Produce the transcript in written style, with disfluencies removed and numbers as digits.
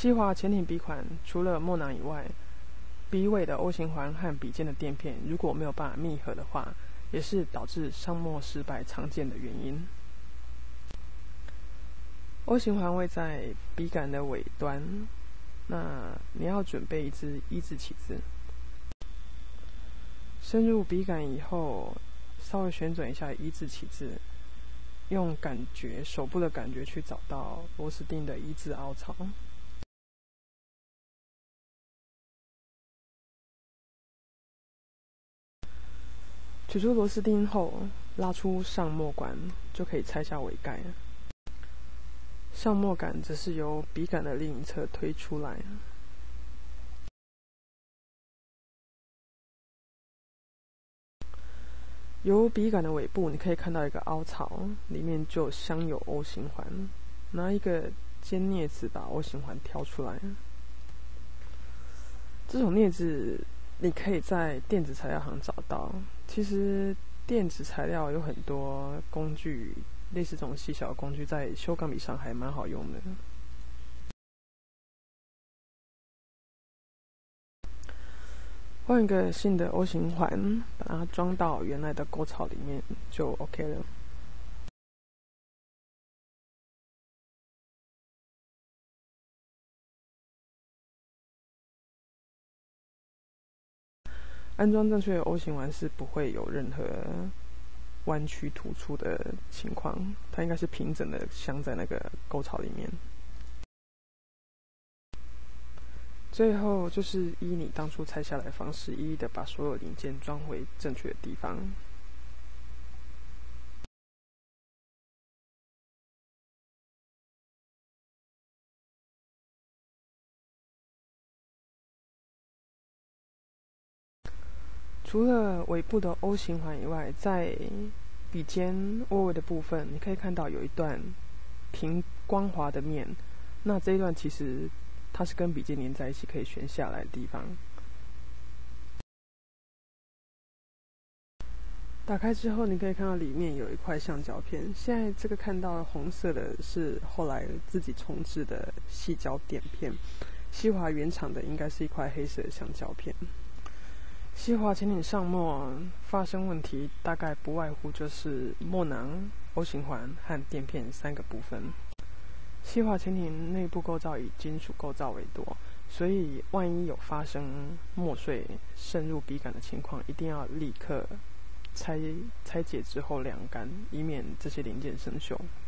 西华潜艇笔款除了墨囊以外，笔尾的 O 型环和笔尖的垫片如果没有办法密合的话，也是导致上墨失败常见的原因。O 型环位在笔杆的尾端，那你要准备一支一字起子，深入笔杆以后，稍微旋转一下一字起子，用感觉手部的感觉去找到螺丝钉的一字凹槽。取出螺丝钉后，拉出上墨管，就可以拆下尾盖。上墨杆则是由笔杆的另一侧推出来。由笔杆的尾部，你可以看到一个凹槽，里面就镶有 O 型环。拿一个尖镊子把 O 型环挑出来。这种镊子你可以在电子材料行找到。其实电子材料有很多工具，类似这种细小的工具，在修钢笔上还蛮好用的。换一个新的 O 型环，把它装到原来的沟槽里面，就 OK 了。安装正确的 O 型环是不会有任何弯曲突出的情况，它应该是平整的镶在那个沟槽里面。最后就是依你当初拆下来的方式，一一的把所有零件装回正确的地方。除了尾部的 O 型环以外，在笔尖窝尾的部分，你可以看到有一段平光滑的面。那这一段其实它是跟笔尖连在一起，可以旋下来的地方。打开之后，你可以看到里面有一块橡胶片。现在这个看到红色的是后来自己重制的细胶垫片，西华原厂的应该是一块黑色的橡胶片。西华潜艇上墨发生问题，大概不外乎就是墨囊、O 型环和垫片3个部分。西华潜艇内部构造以金属构造为多，所以万一有发生墨水渗入笔杆的情况，一定要立刻拆解之后晾干，以免这些零件生锈。